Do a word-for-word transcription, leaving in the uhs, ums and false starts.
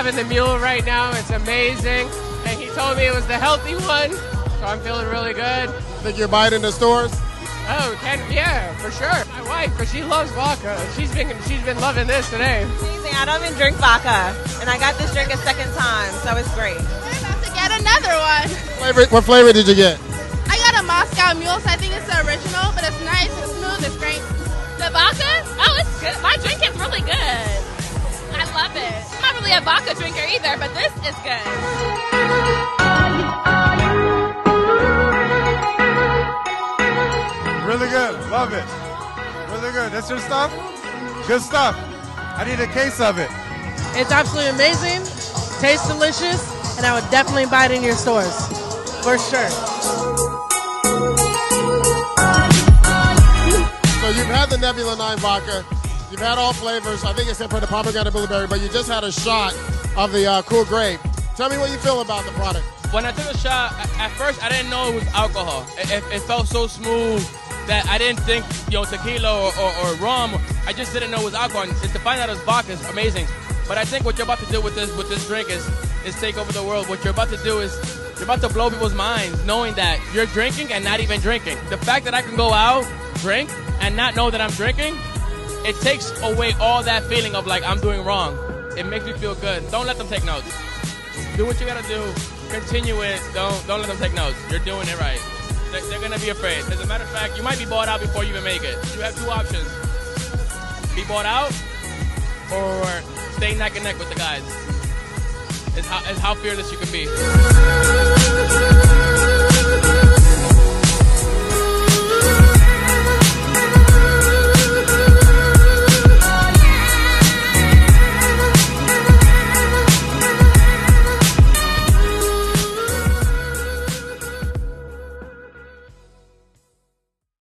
loving the mule right now. It's amazing. And he told me it was the healthy one, so I'm feeling really good. Think you'll buy it in the stores? Oh, can, yeah, for sure. My wife, because she loves vodka. She's been she's been loving this today. Amazing. I don't even drink vodka, and I got this drink a second time, so it's great. I'm about to get another one. Flavor, what flavor did you get? I got a Moscow Mule, so I think it's the original, but it's nice, it's smooth, it's great. The vodka? Oh, it's good. My drink is really good. I love it. I'm not really a vodka drinker either, but this is good. Really good. Love it. Really good. That's your stuff? Good stuff. I need a case of it. It's absolutely amazing. Tastes delicious. And I would definitely buy it in your stores. For sure. So you've had the Nebula nine Vodka. You've had all flavors. I think except for the pomegranate blueberry, but you just had a shot of the uh, cool grape. Tell me what you feel about the product. When I took a shot, at first I didn't know it was alcohol. It, it, it felt so smooth that I didn't think, you know, tequila or, or, or rum. I just didn't know it was alcohol. And to find out it was vodka is amazing. But I think what you're about to do with this with this drink is is take over the world. What you're about to do is you're about to blow people's minds, knowing that you're drinking and not even drinking. The fact that I can go out, drink, and not know that I'm drinking, it takes away all that feeling of like I'm doing wrong. It makes me feel good. Don't let them take notes. Do what you gotta do. Continue it. Don't don't let them take notes. You're doing it right. They're, they're gonna be afraid. As a matter of fact, you might be bought out before you even make it. You have two options: be bought out or stay neck and neck with the guys. Is how is how fearless you can be.